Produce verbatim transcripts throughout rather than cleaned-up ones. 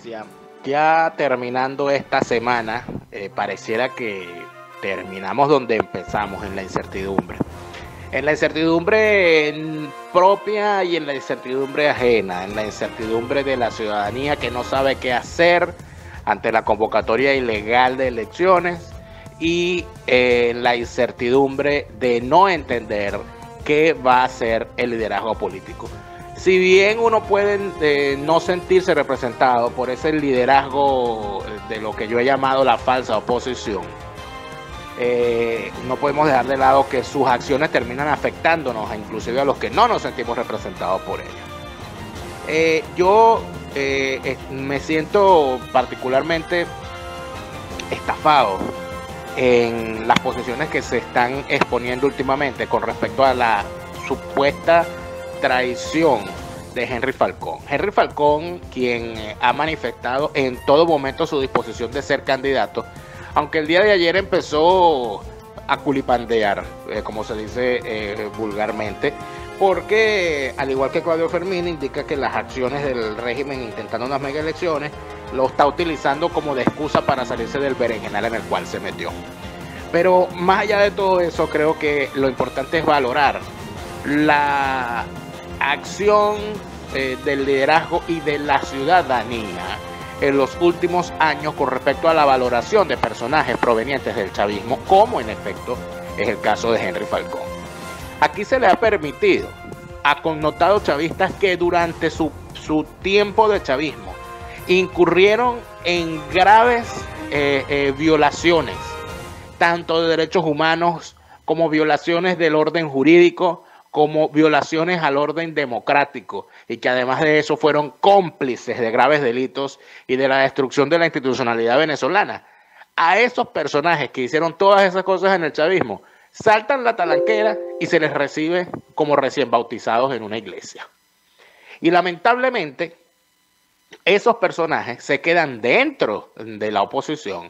Ya, ya terminando esta semana, eh, pareciera que terminamos donde empezamos, en la incertidumbre. En la incertidumbre en- propia y en la incertidumbre ajena, en la incertidumbre de la ciudadanía que no sabe qué hacer ante la convocatoria ilegal de elecciones y eh, en la incertidumbre de no entender qué va a ser el liderazgo político. Si bien uno puede eh, no sentirse representado por ese liderazgo de lo que yo he llamado la falsa oposición, eh, no podemos dejar de lado que sus acciones terminan afectándonos, inclusive a los que no nos sentimos representados por ellos. Eh, yo eh, eh, me siento particularmente estafado en las posiciones que se están exponiendo últimamente con respecto a la supuesta traición de Henry Falcón. Henry Falcón, quien eh, ha manifestado en todo momento su disposición de ser candidato, aunque el día de ayer empezó a culipandear, eh, como se dice eh, vulgarmente, porque al igual que Claudio Fermín indica que las acciones del régimen intentando unas mega elecciones lo está utilizando como de excusa para salirse del berenjenal en el cual se metió. Pero más allá de todo eso, creo que lo importante es valorar la acción eh, del liderazgo y de la ciudadanía en los últimos años con respecto a la valoración de personajes provenientes del chavismo, como en efecto es el caso de Henry Falcón. Aquí se le ha permitido a connotados chavistas que durante su, su tiempo de chavismo incurrieron en graves eh, eh, violaciones, tanto de derechos humanos como violaciones del orden jurídico, como violaciones al orden democrático, y que además de eso fueron cómplices de graves delitos y de la destrucción de la institucionalidad venezolana. A esos personajes que hicieron todas esas cosas en el chavismo, saltan la talanquera y se les recibe como recién bautizados en una iglesia. Y lamentablemente, esos personajes se quedan dentro de la oposición,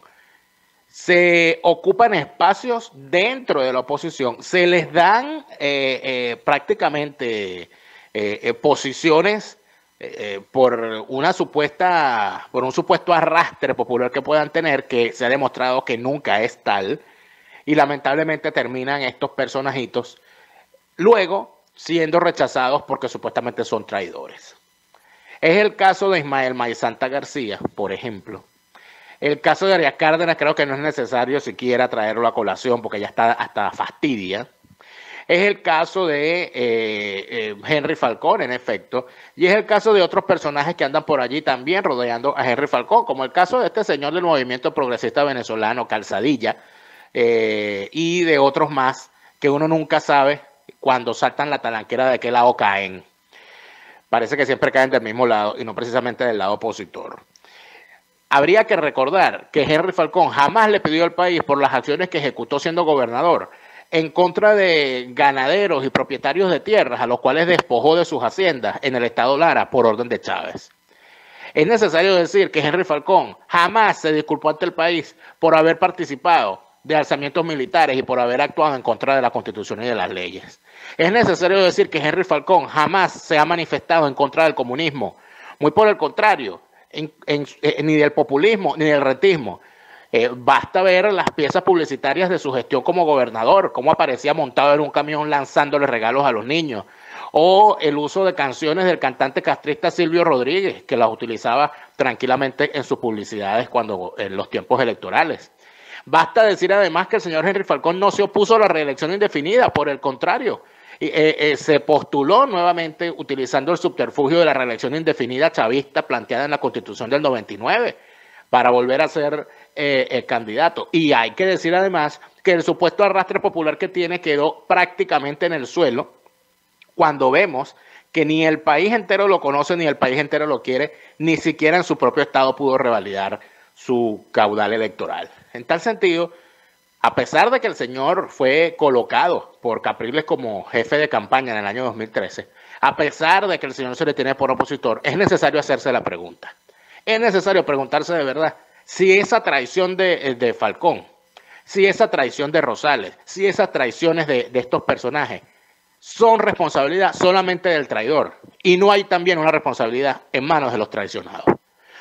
se ocupan espacios dentro de la oposición, se les dan eh, eh, prácticamente eh, eh, posiciones eh, por una supuesta, por un supuesto arrastre popular que puedan tener, que se ha demostrado que nunca es tal, y lamentablemente terminan estos personajitos luego siendo rechazados porque supuestamente son traidores. Es el caso de Ismael Maizanta García, por ejemplo. El caso de Arias Cárdenas creo que no es necesario siquiera traerlo a colación porque ya está hasta fastidia. Es el caso de eh, eh, Henry Falcón, en efecto, y es el caso de otros personajes que andan por allí también rodeando a Henry Falcón, como el caso de este señor del movimiento progresista venezolano, Calzadilla, eh, y de otros más que uno nunca sabe cuando saltan la talanquera de qué lado caen. Parece que siempre caen del mismo lado y no precisamente del lado opositor. Habría que recordar que Henry Falcón jamás le pidió al país por las acciones que ejecutó siendo gobernador en contra de ganaderos y propietarios de tierras a los cuales despojó de sus haciendas en el estado Lara por orden de Chávez. Es necesario decir que Henry Falcón jamás se disculpó ante el país por haber participado de alzamientos militares y por haber actuado en contra de la Constitución y de las leyes. Es necesario decir que Henry Falcón jamás se ha manifestado en contra del comunismo, muy por el contrario, En, en, en, ni del populismo ni del rentismo. Eh, basta ver las piezas publicitarias de su gestión como gobernador, cómo aparecía montado en un camión lanzándole regalos a los niños, o el uso de canciones del cantante castrista Silvio Rodríguez, que las utilizaba tranquilamente en sus publicidades cuando en los tiempos electorales. Basta decir además que el señor Henry Falcón no se opuso a la reelección indefinida, por el contrario, Eh, eh, se postuló nuevamente utilizando el subterfugio de la reelección indefinida chavista planteada en la Constitución del noventa y nueve para volver a ser eh, eh, candidato. Y hay que decir además que el supuesto arrastre popular que tiene quedó prácticamente en el suelo cuando vemos que ni el país entero lo conoce, ni el país entero lo quiere, ni siquiera en su propio estado pudo revalidar su caudal electoral. En tal sentido, a pesar de que el señor fue colocado por Capriles como jefe de campaña en el año dos mil trece, a pesar de que el señor se le tiene por opositor, es necesario hacerse la pregunta. Es necesario preguntarse de verdad si esa traición de, de Falcón, si esa traición de Rosales, si esas traiciones de, de estos personajes son responsabilidad solamente del traidor y no hay también una responsabilidad en manos de los traicionados.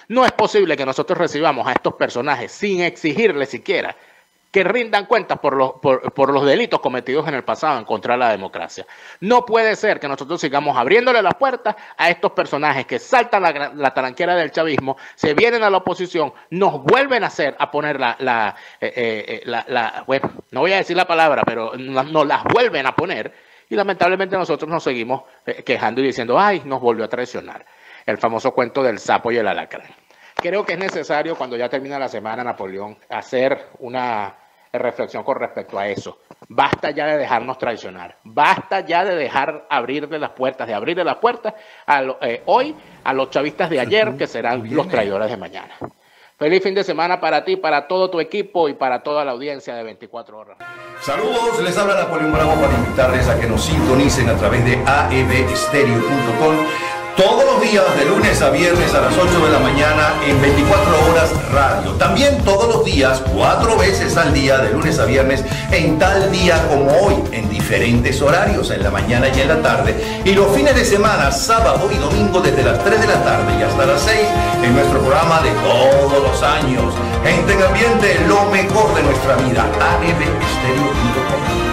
No es posible que nosotros recibamos a estos personajes sin exigirles siquiera que rindan cuentas por los, por, por los delitos cometidos en el pasado en contra de la democracia. No puede ser que nosotros sigamos abriéndole las puertas a estos personajes que saltan la, la talanquera del chavismo, se vienen a la oposición, nos vuelven a hacer, a poner la, la, eh, eh, la, la bueno, no voy a decir la palabra, pero nos las vuelven a poner y lamentablemente nosotros nos seguimos eh, quejando y diciendo, ay, nos volvió a traicionar. El famoso cuento del sapo y el alacrán. Creo que es necesario, cuando ya termina la semana, Napoleón, hacer una reflexión con respecto a eso. Basta ya de dejarnos traicionar. Basta ya de dejar abrirle las puertas, de abrirle las puertas a lo, eh, hoy a los chavistas de ayer, que serán los traidores de mañana. Feliz fin de semana para ti, para todo tu equipo y para toda la audiencia de veinticuatro horas. Saludos, les habla Napoleón Bravo para invitarles a que nos sintonicen a través de a e ve stereo punto com. Todos los días, de lunes a viernes a las ocho de la mañana en veinticuatro horas radio. También todos los días, cuatro veces al día, de lunes a viernes, en tal día como hoy, en diferentes horarios, en la mañana y en la tarde. Y los fines de semana, sábado y domingo, desde las tres de la tarde y hasta las seis, en nuestro programa de todos los años. Gente en ambiente, lo mejor de nuestra vida. a e ve stereo punto com.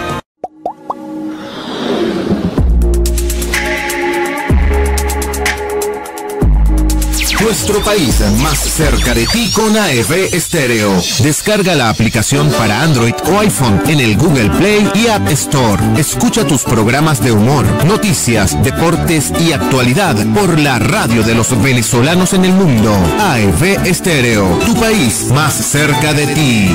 Nuestro país más cerca de ti con A E V Estéreo. Descarga la aplicación para Android o iPhone en el Google Play y App Store. Escucha tus programas de humor, noticias, deportes y actualidad por la radio de los venezolanos en el mundo. A E V Estéreo, tu país más cerca de ti.